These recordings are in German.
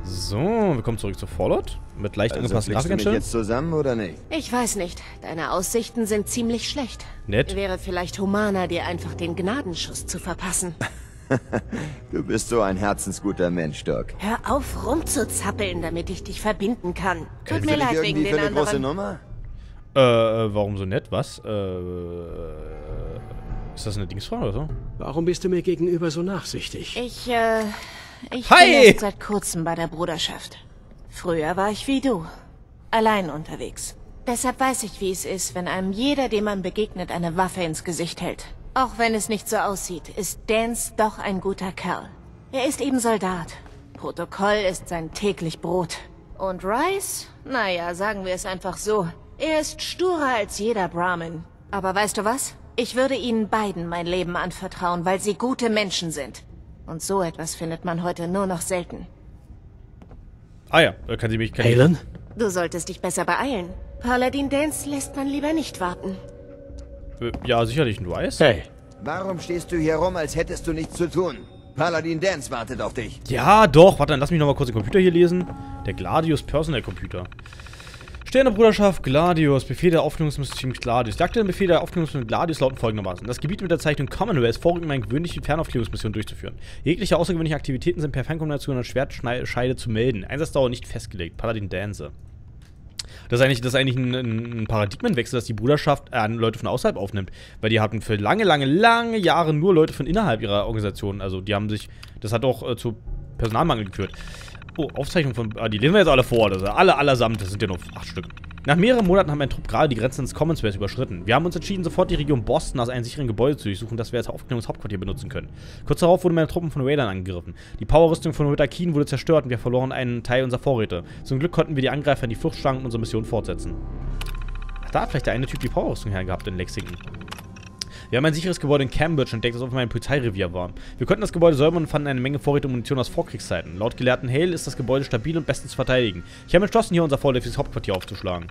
So, wir kommen zurück zu Fallout. Mit leicht angepassten Grafikeinstellungen. Jetzt zusammen oder nicht? Ich weiß nicht. Deine Aussichten sind ziemlich schlecht. Nett. Wäre vielleicht humaner, dir einfach den Gnadenschuss zu verpassen. Du bist so ein herzensguter Mensch, Doc. Hör auf, rumzuzappeln, damit ich dich verbinden kann. Tut mir Bin ich leid wegen irgendwie den für eine große anderen. Nummer? Warum so nett? Was? Ist das eine Dingsfrage oder so? Warum bist du mir gegenüber so nachsichtig? Ich Hi! bin erst seit kurzem bei der Bruderschaft. Früher war ich wie du. Allein unterwegs. Deshalb weiß ich, wie es ist, wenn einem jeder, dem man begegnet, eine Waffe ins Gesicht hält. Auch wenn es nicht so aussieht, ist Dance doch ein guter Kerl. Er ist eben Soldat. Protokoll ist sein täglich Brot. Und Rice? Naja, sagen wir es einfach so. Er ist sturer als jeder Brahmin. Aber weißt du was? Ich würde ihnen beiden mein Leben anvertrauen, weil sie gute Menschen sind. Und so etwas findet man heute nur noch selten. Ah ja, kann sie mich... Halen? Du solltest dich besser beeilen. Paladin Dance lässt man lieber nicht warten. Ja, sicherlich ein Rice. Hey. Warum stehst du hier rum, als hättest du nichts zu tun? Paladin Dance wartet auf dich. Ja, doch. Warte, dann lass mich nochmal kurz den Computer hier lesen. Der Gladius Personal Computer. Sternebruderschaft Gladius, Befehl der Aufklärungsmission Gladius. Die aktuellen Befehle der Aufklärungsmission Gladius lauten folgendermaßen. Das Gebiet mit der Zeichnung Commonwealth vorrückt, um eine gewöhnliche Fernaufklärungsmission durchzuführen. Jegliche außergewöhnliche Aktivitäten sind per Fernkommunikation und Schwertscheide zu melden. Einsatzdauer nicht festgelegt. Paladin Dance. Das ist eigentlich ein Paradigmenwechsel, dass die Bruderschaft Leute von außerhalb aufnimmt. Weil die hatten für lange Jahre nur Leute von innerhalb ihrer Organisation. Also die haben sich, das hat auch zu Personalmangel geführt. Oh, Aufzeichnung von, die lesen wir jetzt alle vor. Das allesamt, das sind ja nur 8 Stück. Nach mehreren Monaten haben ein Trupp gerade die Grenzen des Commonwealth überschritten. Wir haben uns entschieden, sofort die Region Boston als einen sicheren Gebäude zu durchsuchen, das wir als Aufklärungshauptquartier benutzen können. Kurz darauf wurden meine Truppen von Raidern angegriffen. Die Powerrüstung von Ritter Keen wurde zerstört und wir verloren einen Teil unserer Vorräte. Zum Glück konnten wir die Angreifer in die Flucht schlagen und unsere Mission fortsetzen. Ach, da hat vielleicht der eine Typ die Powerrüstung hergehabt in Lexington. Wir haben ein sicheres Gebäude in Cambridge entdeckt, das auf meinem Polizeirevier war. Wir konnten das Gebäude säubern und fanden eine Menge Vorräte und Munition aus Vorkriegszeiten. Laut Gelehrten Hale ist das Gebäude stabil und bestens zu verteidigen. Ich habe entschlossen, hier unser vorläufiges Hauptquartier aufzuschlagen.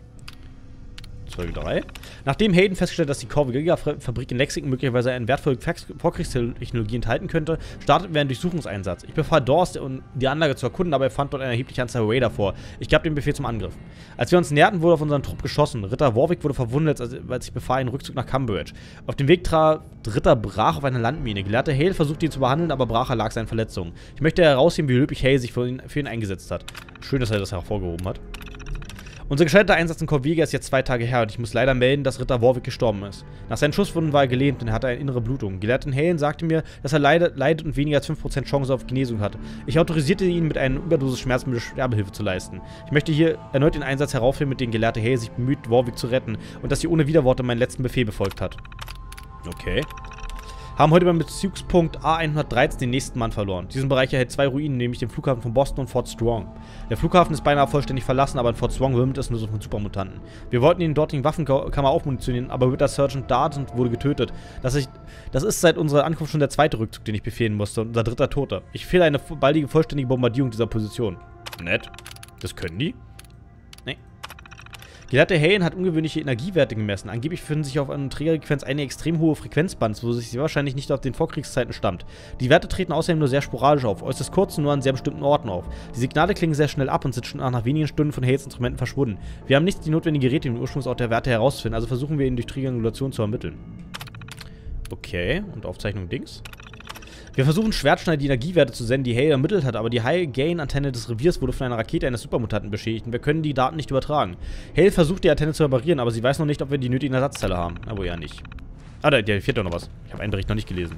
Folge 3. Nachdem Hayden festgestellt, dass die Corviga-Fabrik in Lexington möglicherweise eine wertvolle Vorkriegstechnologie enthalten könnte, starteten wir einen Durchsuchungseinsatz. Ich befahl Dorst, die Anlage zu erkunden, aber er fand dort eine erhebliche Anzahl Raider vor. Ich gab den Befehl zum Angriff. Als wir uns näherten, wurde auf unseren Trupp geschossen. Ritter Warwick wurde verwundet, als ich befahl einen Rückzug nach Cambridge. Auf dem Weg trat Ritter Brach auf eine Landmine. Gelehrte Hale versuchte ihn zu behandeln, aber Brach erlag seinen Verletzungen. Ich möchte herausheben, wie löblich Hale sich für ihn eingesetzt hat. Schön, dass er das hervorgehoben hat. Unser gescheiterter Einsatz in Corviga ist jetzt 2 Tage her und ich muss leider melden, dass Ritter Warwick gestorben ist. Nach seinen Schusswunden war er gelähmt und er hatte eine innere Blutung. Gelehrten Halen sagte mir, dass er leidet und weniger als 5% Chance auf Genesung hat. Ich autorisierte ihn, mit einer Überdosis Schmerzmittel Sterbehilfe zu leisten. Ich möchte hier erneut den Einsatz heraufheben, mit dem Gelehrte Hale sich bemüht, Warwick zu retten und dass sie ohne Widerworte meinen letzten Befehl befolgt hat. Okay. Haben heute beim Bezugspunkt A113 den nächsten Mann verloren. Diesen Bereich erhält 2 Ruinen, nämlich den Flughafen von Boston und Fort Strong. Der Flughafen ist beinahe vollständig verlassen, aber in Fort Strong wimmelt es nur so von Supermutanten. Wir wollten den dortigen Waffenkammer aufmunitionieren, aber Ritter Sergeant Darden wurde getötet. Das ist seit unserer Ankunft schon der 2. Rückzug, den ich befehlen musste und unser 3. Toter. Ich fehle eine baldige vollständige Bombardierung dieser Position. Nett. Das können die? Nee. Gelehrte Halen hat ungewöhnliche Energiewerte gemessen. Angeblich befinden sich auf einer Trägerfrequenz eine extrem hohe Frequenzband, wo sich sie wahrscheinlich nicht aus den Vorkriegszeiten stammt. Die Werte treten außerdem nur sehr sporadisch auf, äußerst kurz und nur an sehr bestimmten Orten auf. Die Signale klingen sehr schnell ab und sind schon nach wenigen Stunden von Hales Instrumenten verschwunden. Wir haben nicht die notwendigen Geräte, um den Ursprungsort der Werte herauszufinden, also versuchen wir ihn durch Triangulation zu ermitteln. Okay, und Aufzeichnung Dings. Wir versuchen schwertschnell die Energiewerte zu senden, die Hale ermittelt hat, aber die High-Gain-Antenne des Reviers wurde von einer Rakete eines Supermutanten beschädigt und wir können die Daten nicht übertragen. Hale versucht die Antenne zu reparieren, aber sie weiß noch nicht, ob wir die nötigen Ersatzteile haben. Na wohl ja nicht. Ah, da fehlt doch noch was. Ich habe einen Bericht noch nicht gelesen.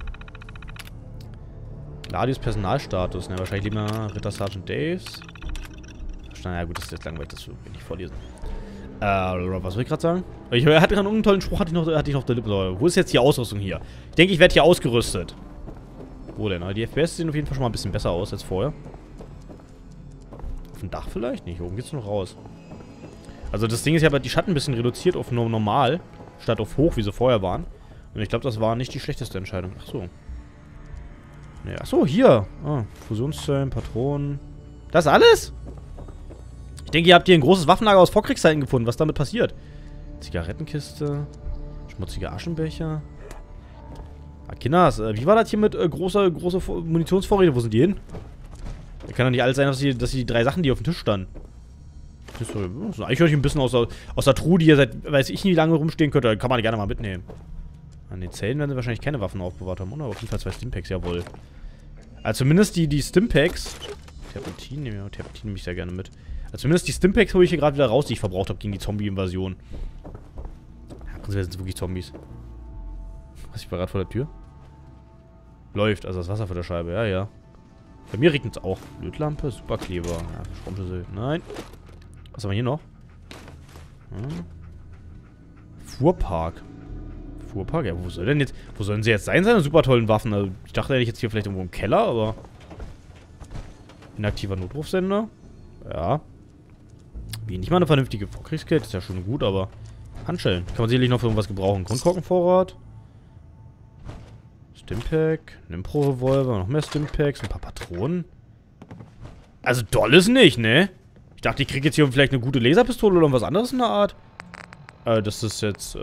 Gladius Personalstatus. Na, wahrscheinlich lieber Ritter Sergeant Daves. Na gut, das ist jetzt langweilig, das will ich nicht vorlesen. Was soll ich gerade sagen? Ich hatte gerade einen tollen Spruch, hatte ich noch der Lippe. So, wo ist jetzt die Ausrüstung hier? Ich denke, ich werde hier ausgerüstet. Wo denn? Die FPS sehen auf jeden Fall schon mal ein bisschen besser aus als vorher. Auf dem Dach vielleicht? Nicht, oben geht's noch raus. Also das Ding ist, ich habe die Schatten ein bisschen reduziert auf nur normal, statt auf hoch, wie sie vorher waren. Und ich glaube, das war nicht die schlechteste Entscheidung. Ach so. Nee, ach so, hier. Ah, Fusionszellen, Patronen. Das alles? Ich denke, ihr habt hier ein großes Waffenlager aus Vorkriegszeiten gefunden. Was damit passiert? Zigarettenkiste. Schmutzige Aschenbecher. Kinders, wie war das hier mit große Munitionsvorräte? Wo sind die hin? Kann doch nicht alles sein, dass die 3 Sachen, die auf dem Tisch standen. Das ist eigentlich ein bisschen aus der Truhe, die hier seit, weiß ich nicht, wie lange rumstehen könnte. Kann man gerne mal mitnehmen. An den Zellen werden sie wahrscheinlich keine Waffen aufbewahrt haben, oder? Auf jeden Fall 2 Stimpacks, jawohl. Also zumindest die Stimpacks. Terpentin nehme ich sehr gerne mit. Also zumindest die Stimpacks hole ich hier gerade wieder raus, die ich verbraucht habe gegen die Zombie-Invasion. Ja, prinzipiell sind es wirklich Zombies. Was, ich war gerade vor der Tür? Läuft, also das Wasser vor der Scheibe, ja, ja. Bei mir regnet es auch. Lötlampe, Superkleber. Ja, Stromschlüssel. Nein. Was haben wir hier noch? Fuhrpark. Fuhrpark? Ja, wo sollen sie jetzt sein, seine super tollen Waffen? Also, ich dachte, hätte ich jetzt hier vielleicht irgendwo im Keller, aber... Inaktiver Notrufsender. Ja. Wie, nicht mal eine vernünftige Vorkriegskette? Ist ja schon gut, aber... Handschellen. Kann man sicherlich noch für irgendwas gebrauchen. Grundkorkenvorrat. Stimpack. Ein Impro-Revolver. Noch mehr Stimpacks. Ein paar Patronen. Also doll ist nicht, ne? Ich dachte, ich kriege jetzt hier vielleicht eine gute Laserpistole oder irgendwas anderes in der Art. Das ist jetzt,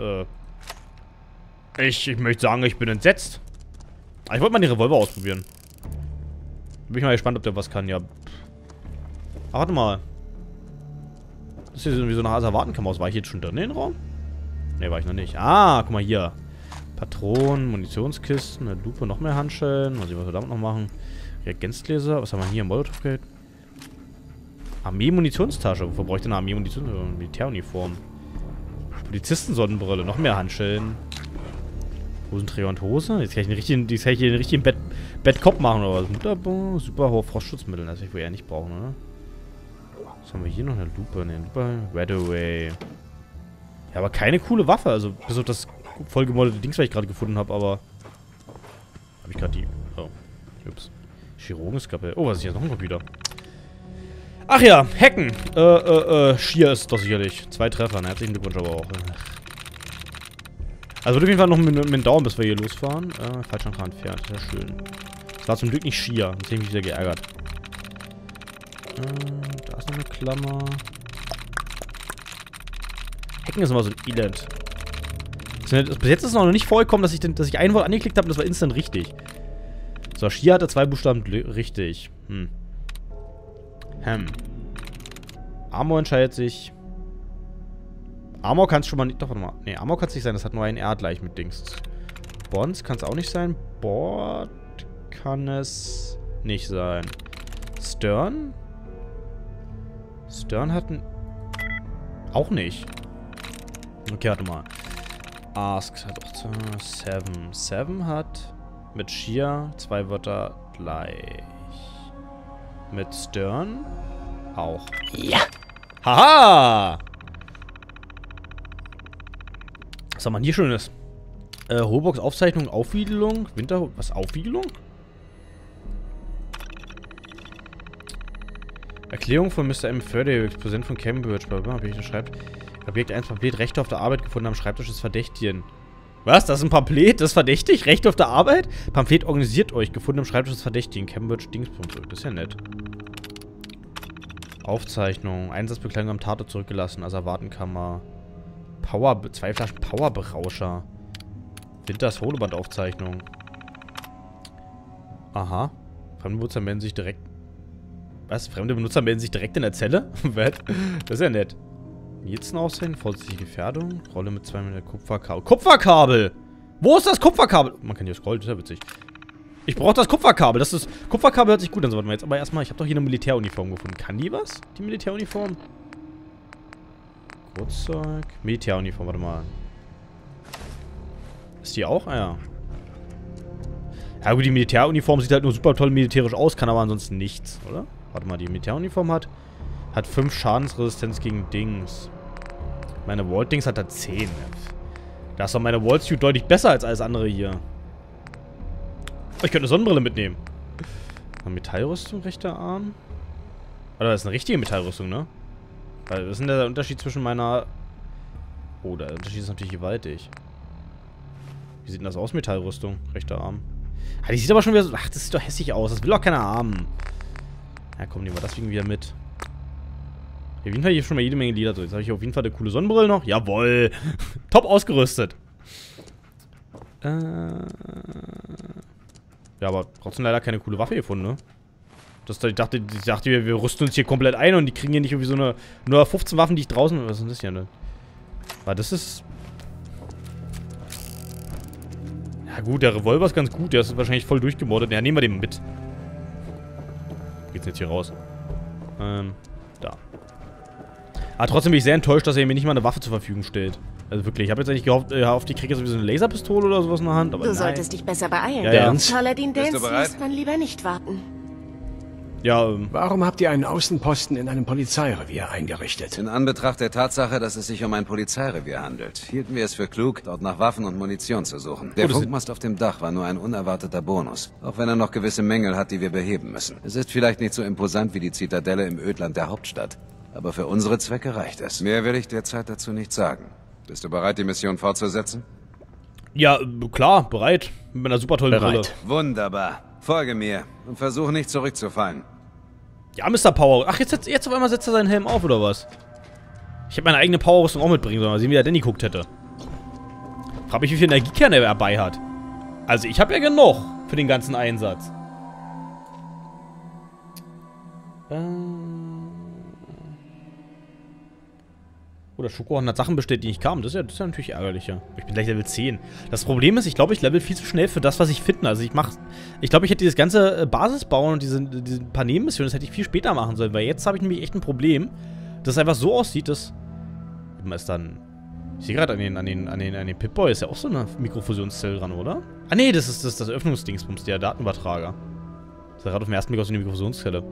Ich möchte sagen, ich bin entsetzt. Aber ich wollte mal die Revolver ausprobieren. Bin ich mal gespannt, ob der was kann, ja. Ach, warte mal. Das ist hier irgendwie so eine Asservatenkammer aus. War ich jetzt schon drin in den Raum? Ne, war ich noch nicht. Ah, guck mal hier. Patronen, Munitionskisten, eine Lupe, noch mehr Handschellen. Mal sehen, was wir damit noch machen. Reagenzgläser. Was haben wir hier? Molotov-Gate. Armee-Munitionstasche. Wofür brauche ich denn eine Armee-Munition? Militäruniform. Polizistensonnenbrille. Noch mehr Handschellen. Hosenträger und Hose. Jetzt kann ich einen richtigen Bettkopf machen, oder was? Mutterbon. Super hohe Frostschutzmittel. Das will ich wohl eher nicht brauchen, oder? Was haben wir hier noch? Eine Lupe. Eine Lupe. Redaway. Ja, aber keine coole Waffe. Also, bis auf das vollgemoddete Dings, was ich gerade gefunden habe, aber... Habe ich gerade die... Oh. Ups. Chirurgenskapelle. Oh, was ist hier? Noch ein Computer. Ach ja, Hacken. Schier ist doch sicherlich. 2 Treffer, ne? Herzlichen Glückwunsch aber auch. Also wird auf jeden Fall noch mit dem Daumen, bis wir hier losfahren. Falsch nach entfernt. Sehr schön. Das war zum Glück nicht Schier. Jetzt habe ich mich wieder geärgert. Da ist noch eine Klammer. Hacken ist immer so ein Elend. Bis jetzt ist es noch nicht vorgekommen, dass ich ein Wort angeklickt habe und das war instant richtig. So, Schier hatte 2 Buchstaben richtig. Armor entscheidet sich. Armor kann es schon mal nicht. Doch, warte mal. Ne, Armor kann es nicht sein. Das hat nur ein R gleich mit Dings. Bonds kann es auch nicht sein. Board kann es nicht sein. Stern? Stern hat ein. Auch nicht. Okay, warte mal. Ask hat auch 7. 7 hat mit Shear 2 Wörter gleich. Mit Stern auch. Ja! Haha! Was haben wir hier Schönes? Holbox Aufzeichnung, Aufwiegelung, Winter... Was, Aufwiegelung? Erklärung von Mr. M. Furday, Präsident von Cambridge. Pamphlet schreibt, Objekt 1 Pamphlet, Rechte auf der Arbeit gefunden am Schreibtisch des Verdächtigen. Was? Das ist ein Pamphlet? Das ist verdächtig? Rechte auf der Arbeit? Pamphlet organisiert euch, gefunden am Schreibtisch des Verdächtigen. Cambridge Dingspunkt. Das ist ja nett. Aufzeichnung. Einsatzbekleidung am Tatort zurückgelassen. Asservatenkammer. 2 Flaschen Powerberauscher. Winters Holoband-Aufzeichnung. Aha. Fremde Benutzer melden sich direkt... Was? Fremde Benutzer melden sich direkt in der Zelle? Das ist ja nett. Jetzt aussehen, vorsichtige Gefährdung. Rolle mit 2 Meter Kupferkabel. Kupferkabel! Wo ist das Kupferkabel? Man kann hier scrollen, das ist ja witzig. Ich brauche das Kupferkabel. Kupferkabel hört sich gut an, so warte mal jetzt. Aber erstmal, ich habe doch hier eine Militäruniform gefunden. Kann die was? Die Militäruniform? Kurzzeug. Militäruniform, warte mal. Ist die auch? Ah ja. Ja gut, die Militäruniform sieht halt nur super toll militärisch aus, kann aber ansonsten nichts, oder? Warte mal, die Militäruniform hat 5 Schadensresistenz gegen Dings. Meine Vault-Dings hat da 10. Da ist doch meine Vault-Suit deutlich besser als alles andere hier. Ich könnte eine Sonnenbrille mitnehmen. Eine Metallrüstung, rechter Arm. Oder das ist eine richtige Metallrüstung, ne? Weil, was ist denn der Unterschied zwischen meiner... Oh, der Unterschied ist natürlich gewaltig. Wie sieht denn das aus, Metallrüstung? Rechter Arm. Ah, die sieht aber schon wieder so... Ach, das sieht doch hässlich aus. Das will doch keiner haben. Ja, komm, nehmen wir deswegen wieder mit. Auf jeden Fall hier schon mal jede Menge Lieder. So, jetzt habe ich auf jeden Fall eine coole Sonnenbrille noch. Jawohl. Top ausgerüstet. Ja, aber trotzdem leider keine coole Waffe gefunden, ne? Ich dachte, wir rüsten uns hier komplett ein und die kriegen hier nicht irgendwie so eine... Nur 15 Waffen, die ich draußen... Was ist denn das hier, ne? Aber das ist... Ja gut, der Revolver ist ganz gut. Der ist wahrscheinlich voll durchgemordet. Ja, nehmen wir den mit. Geht's jetzt hier raus? Da. Aber trotzdem bin ich sehr enttäuscht, dass er mir nicht mal eine Waffe zur Verfügung stellt. Also wirklich, ich habe jetzt eigentlich gehofft, ich kriege jetzt sowieso eine Laserpistole oder sowas in der Hand, aber Du solltest dich besser beeilen. Ja. Paladin Bist du Danse bereit? lässt man lieber nicht warten. Ja, Warum habt ihr einen Außenposten in einem Polizeirevier eingerichtet? In Anbetracht der Tatsache, dass es sich um ein Polizeirevier handelt, hielten wir es für klug, dort nach Waffen und Munition zu suchen. Der das Funkmast auf dem Dach war nur ein unerwarteter Bonus, auch wenn er noch gewisse Mängel hat, die wir beheben müssen. Es ist vielleicht nicht so imposant wie die Zitadelle im Ödland der Hauptstadt, aber für unsere Zwecke reicht es. Mehr will ich derzeit dazu nicht sagen. Bist du bereit, die Mission fortzusetzen? ja, klar, bereit. Mit einer super tollen Brille. Wunderbar. Folge mir und versuch nicht zurückzufallen. Ja, Mr. Power. Ach, jetzt auf einmal setzt er seinen Helm auf, oder was? Ich hätte meine eigene Powerrüstung auch mitbringen sollen. Mal sehen, wie der Danny guckt hätte. Frag mich, wie viel Energiekerne er dabei hat. Also, ich habe ja genug für den ganzen Einsatz. Oder Schokohorn hat Sachen bestellt, die nicht kamen. Das ist ja natürlich ärgerlich, ja. Ich bin gleich Level 10. Das Problem ist, ich glaube, ich level viel zu schnell für das, was ich finde. Also ich glaube, ich hätte dieses ganze Basis bauen und diese paar Nebenmissionen, das hätte ich viel später machen sollen. Weil jetzt habe ich nämlich echt ein Problem, dass es einfach so aussieht, dass... Ist dann... Ich sehe gerade an den Pip-Boy ist ja auch so eine Mikrofusionszelle dran, oder? Ah nee, das ist das Öffnungsdingsbums, der Datenübertrager. Das ist ja gerade auf dem ersten Blick aus wie eine Mikrofusionszelle.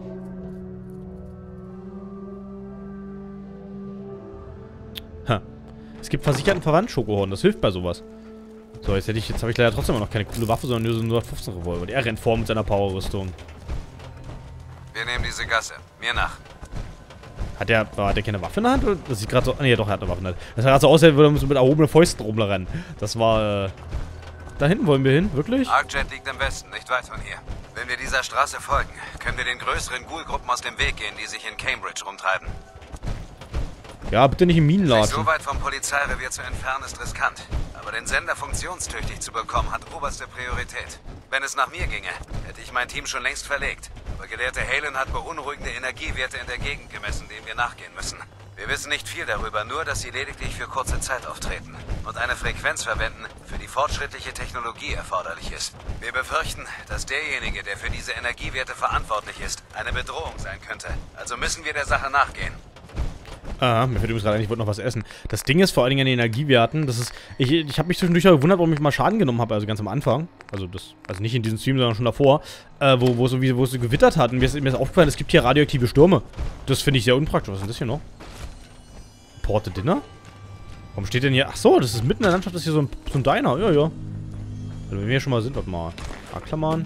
Es gibt versicherten Verwandt-Schokohorn, das hilft bei sowas. So, jetzt habe ich leider trotzdem noch keine coole Waffe, sondern nur so einen 15 Revolver. Und er rennt vor mit seiner Powerrüstung. Wir nehmen diese Gasse. Mir nach. Hat der keine Waffe in der Hand? Oder? Das sieht gerade so... Ah, nee, doch, er hat eine Waffe in der Hand. Das sah gerade so aus, als würde er mit erhobenen Fäusten rumrennen. Das war, Da hinten wollen wir hin, wirklich? Arcjet liegt im Westen, nicht weit von hier. Wenn wir dieser Straße folgen, können wir den größeren Ghoul-Gruppen aus dem Weg gehen, die sich in Cambridge rumtreiben. Ja, bitte nicht im Minen Sich latschen. so weit vom Polizeirevier zu entfernen ist riskant. Aber den Sender funktionstüchtig zu bekommen, hat oberste Priorität. Wenn es nach mir ginge, hätte ich mein Team schon längst verlegt. Aber Gelehrte Halen hat beunruhigende Energiewerte in der Gegend gemessen, denen wir nachgehen müssen. Wir wissen nicht viel darüber, nur dass sie lediglich für kurze Zeit auftreten und eine Frequenz verwenden, für die fortschrittliche Technologie erforderlich ist. Wir befürchten, dass derjenige, der für diese Energiewerte verantwortlich ist, eine Bedrohung sein könnte. Also müssen wir der Sache nachgehen. Ah, mir fällt übrigens gerade ein, ich wollte noch was essen. Das Ding ist vor allen Dingen an den Energiewerten, das ist... Ich habe mich zwischendurch auch gewundert, warum ich mal Schaden genommen habe, also ganz am Anfang. Also nicht in diesem Stream, sondern schon davor. Wo es so gewittert hat. Und mir ist aufgefallen, es gibt hier radioaktive Stürme. Das finde ich sehr unpraktisch. Was ist denn das hier noch? Porte Dinner? Warum steht denn hier... Ach so, das ist mitten in der Landschaft, das ist hier so ein Diner. Ja, ja. Also wenn wir hier schon mal sind, warte mal. Klammern.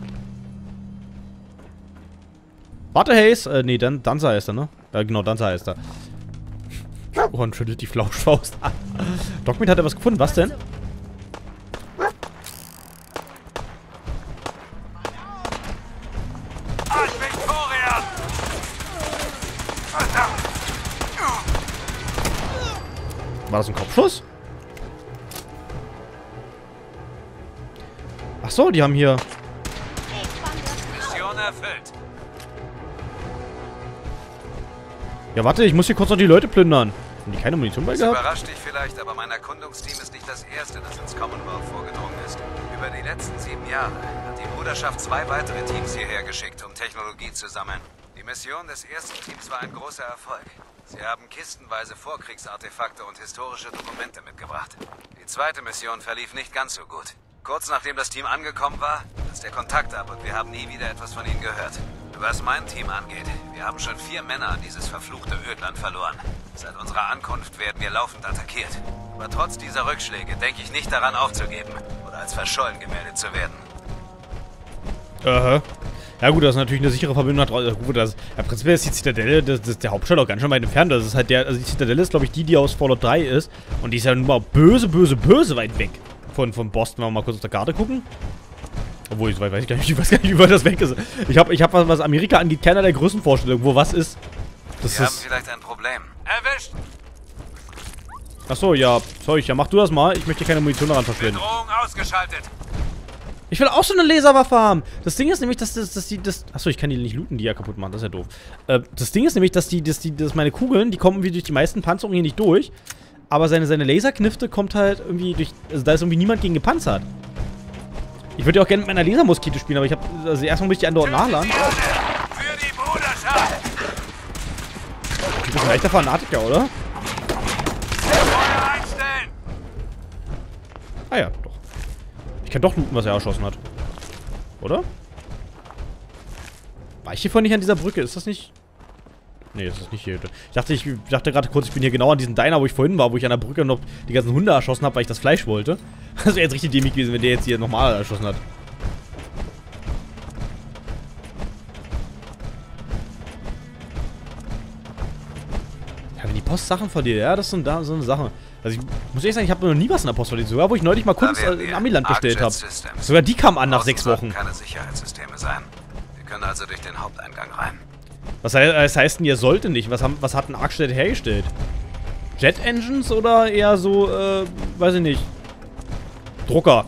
Warte, Haze. Nee, Danza heißt er, ne? Genau, Danza heißt er. Oh, und schüttelt die Flauschfaust an. Dogmeat hat er was gefunden. Was denn? War das ein Kopfschuss? Ach so, die haben hier... Mission erfüllt. Ja, warte, ich muss hier kurz noch die Leute plündern. Haben die keine Munition bei Das gehabt? überrascht dich vielleicht, aber mein Erkundungsteam ist nicht das erste, das ins Commonwealth vorgedrungen ist. Über die letzten 7 Jahre hat die Bruderschaft 2 weitere Teams hierher geschickt, um Technologie zu sammeln. Die Mission des ersten Teams war ein großer Erfolg. Sie haben kistenweise Vorkriegsartefakte und historische Dokumente mitgebracht. Die zweite Mission verlief nicht ganz so gut. Kurz nachdem das Team angekommen war, ist der Kontakt ab und wir haben nie wieder etwas von ihnen gehört. Was mein Team angeht, wir haben schon 4 Männer an dieses verfluchte Ödland verloren. Seit unserer Ankunft werden wir laufend attackiert. Aber trotz dieser Rückschläge denke ich nicht daran aufzugeben oder als verschollen gemeldet zu werden. Aha. Ja gut, das ist natürlich eine sichere Verbindung. Gut, prinzipiell ist die Zitadelle, das ist der Hauptstadt auch ganz schön weit entfernt. Das ist halt also die Zitadelle ist, glaube ich, die aus Fallout 3 ist. Und die ist ja nun mal böse weit weg von Boston. Wenn wir mal kurz auf der Karte gucken. Obwohl, ich weiß gar nicht, wie weit das weg ist. Ich hab was Amerika angeht, keinerlei Größenvorstellung, wo was ist. Wir haben vielleicht ein Problem. Erwischt! Achso, ja, Zeug, ja, mach du das mal. Ich möchte keine Munition daran verschwenden. Bedrohung ausgeschaltet. Ich will auch so eine Laserwaffe haben. Das Ding ist nämlich, dass die. Achso, ich kann die nicht looten, die ja kaputt machen. Das ist ja doof. Das Ding ist nämlich, dass meine Kugeln, die kommen irgendwie durch die meisten Panzerungen hier nicht durch. Aber seine Laserknifte kommt halt irgendwie durch. Also da ist irgendwie niemand gegen gepanzert. Ich würde ja auch gerne mit meiner Lasermoskite spielen, aber ich habe. Also erstmal muss ich die andauernd nachladen. Für die Bruderschaft! Du bist ein echter Fanatiker, oder? Feuer einstellen! Ah ja, doch. Ich kann doch looten, was er erschossen hat. Oder? War ich hier vorhin nicht an dieser Brücke? Ist das nicht... Nee, das ist nicht hier. Ich dachte gerade kurz, ich bin hier genau an diesem Diner, wo ich vorhin war, wo ich an der Brücke noch die ganzen Hunde erschossen habe, weil ich das Fleisch wollte. Das wäre jetzt richtig dämlich gewesen, wenn der jetzt hier nochmal erschossen hat. Ja, wenn die Post Sachen verliert, ja, das ist so eine Sache. Also ich muss ehrlich sagen, ich habe noch nie was in der Post verliert. Sogar, wo ich neulich mal Kunst in Amiland bestellt habe. Sogar die kam an nach 6 Wochen. Keine Sicherheitssysteme sein. Wir können also durch den Haupteingang rein. Was heißt denn, ihr sollte nicht? Was hat ein Arkstedt hergestellt? Jet Engines oder eher so, weiß ich nicht. Drucker.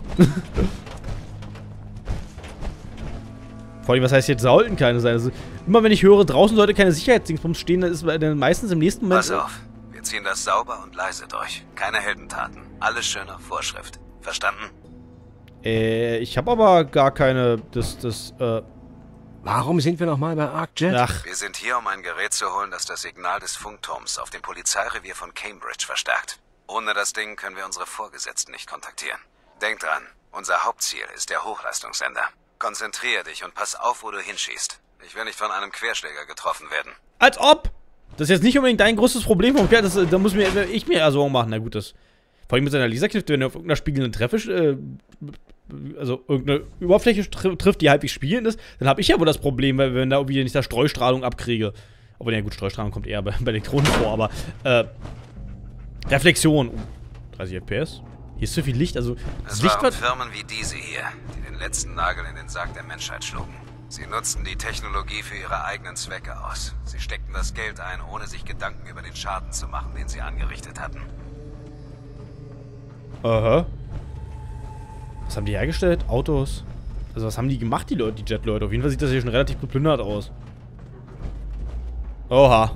Vor allem, was heißt jetzt, sollten keine sein? Also, immer wenn ich höre, draußen sollte keine Sicherheitsdingsbums stehen, dann ist meistens im nächsten Moment... Pass auf, wir ziehen das sauber und leise durch. Keine Heldentaten. Alles schön nach Vorschrift. Verstanden? Ich habe aber gar keine, Warum sind wir nochmal bei ArcJet? Ach, Wir sind hier, um ein Gerät zu holen, das das Signal des Funkturms auf dem Polizeirevier von Cambridge verstärkt. Ohne das Ding können wir unsere Vorgesetzten nicht kontaktieren. Denk dran, unser Hauptziel ist der Hochleistungssender. Konzentrier dich und pass auf, wo du hinschießt. Ich will nicht von einem Querschläger getroffen werden. als ob! Das ist jetzt nicht unbedingt dein größtes Problem. Da muss ich mir Sorgen machen. Na gut, das... Vor allem mit seiner Laserknifte, wenn er auf irgendeiner spiegelnden Treffe... also irgendeine Oberfläche trifft, die halbwegs spiegelnd ist, dann habe ich ja wohl das Problem, weil wenn da irgendwie nicht da Streustrahlung abkriege. Aber ja gut, Streustrahlung kommt eher bei Elektronen vor, aber Reflexion. 30 FPS. Hier ist zu viel Licht, also das Es Licht waren wird... Firmen wie diese hier, die den letzten Nagel in den Sarg der Menschheit schlugen. Sie nutzten die Technologie für ihre eigenen Zwecke aus. Sie steckten das Geld ein, ohne sich Gedanken über den Schaden zu machen, den sie angerichtet hatten. Aha. Was haben die hergestellt? Autos. Also was haben die gemacht, die Leute, die Jet-Leute? Auf jeden Fall sieht das hier schon relativ geplündert aus. Oha.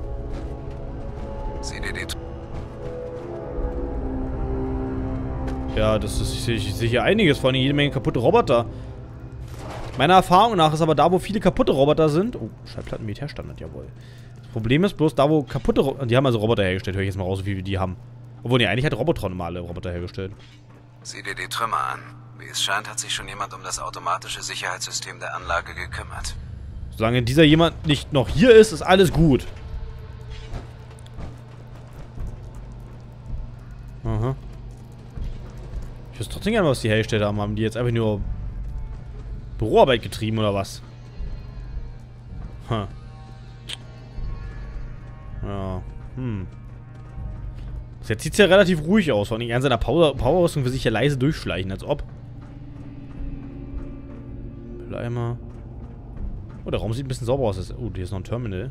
Sieh dir die... Ja, ich sehe hier einiges, vor allem jede Menge kaputte Roboter. Meiner Erfahrung nach ist aber da, wo viele kaputte Roboter sind... Oh, Schallplatten Militärstandard, jawohl. Das Problem ist bloß, da wo kaputte Roboter... Die haben also Roboter hergestellt, höre ich jetzt mal raus, wie viele die haben. Obwohl, nee, eigentlich hat Robotron immer alle Roboter hergestellt. Sieh dir die Trümmer an. Wie es scheint, hat sich schon jemand um das automatische Sicherheitssystem der Anlage gekümmert. Solange dieser jemand nicht noch hier ist, ist alles gut. Aha. Ich weiß trotzdem gerne, was die hergestellt haben. Haben die jetzt einfach nur Büroarbeit getrieben oder was? Ja, Jetzt sieht es ja relativ ruhig aus. Vor allem er in seiner Powerrüstung will sich ja leise durchschleichen, als ob. Bleimer. Oh, der Raum sieht ein bisschen sauber aus. Oh, hier ist noch ein Terminal.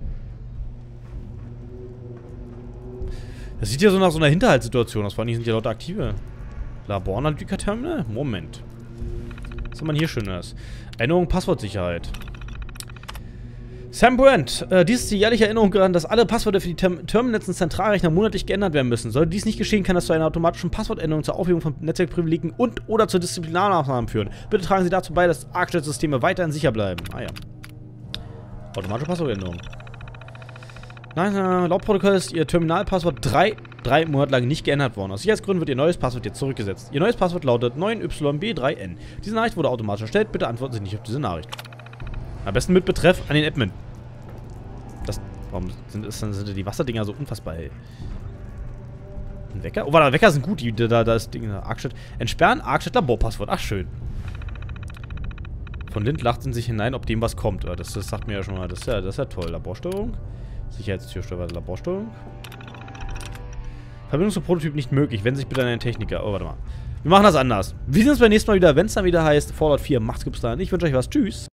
Das sieht ja so nach so einer Hinterhaltssituation aus. Vor allem sind ja Leute aktive. Laboranalytiker-Terminal? Moment. Was hat man hier Schönes? Erinnerung, Passwortsicherheit. Sam Brand, dies ist die jährliche Erinnerung daran, dass alle Passwörter für die Terminals und Zentralrechner monatlich geändert werden müssen. Sollte dies nicht geschehen, kann das zu einer automatischen Passwortänderung, zur Aufhebung von Netzwerkprivilegien und/oder zur Disziplinarmaßnahmen führen. Bitte tragen Sie dazu bei, dass ArcJet-Systeme weiterhin sicher bleiben. Ah ja. Automatische Passwortänderung. Nein, laut Protokoll ist Ihr Terminalpasswort drei Monate lang nicht geändert worden. Aus Sicherheitsgründen wird Ihr neues Passwort jetzt zurückgesetzt. Ihr neues Passwort lautet 9YB3N. Diese Nachricht wurde automatisch erstellt. Bitte antworten Sie nicht auf diese Nachricht. Am besten mit Betreff an den Admin. Warum sind die Wasserdinger so unfassbar hell? Ein Wecker? Oh, warte, Wecker sind gut. Da ist Ding. ArcJet. Entsperren ArcJet Laborpasswort. Ach, schön. Von Lind lacht in sich hinein, ob dem was kommt. Das sagt mir ja schon mal. Das ist ja toll. Laborsteuerung. Sicherheitstürsteuer. Laborsteuerung. Verbindung zum Prototyp nicht möglich. Wenden Sie sich bitte an einen Techniker. Oh, warte mal. Wir machen das anders. Wir sehen uns beim nächsten Mal wieder, wenn es dann wieder heißt Fallout 4. Macht's gut bis dahin. Ich wünsche euch was. Tschüss.